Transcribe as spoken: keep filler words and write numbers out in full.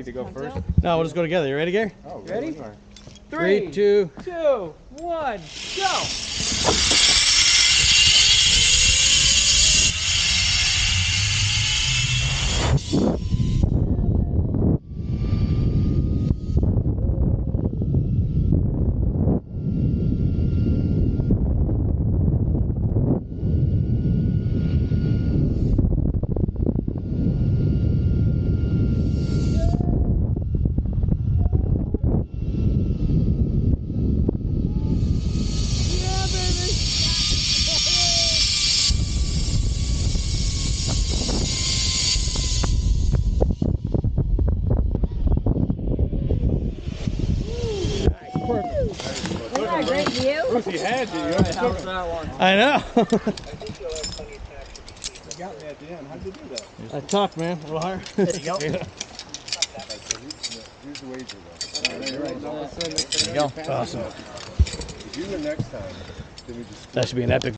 need to go first? No, we'll just go together. You ready, Gary? Oh, You ready? Three, Three, two. two, one, go! Isn't that a great view? Brucey had you. You All right, how's that one? I know. got me at the end. How did you do that? I talked, man. A little higher. There you go. Here's the wager, though. There you go. Awesome. If you win next time, then we just. That should be an epic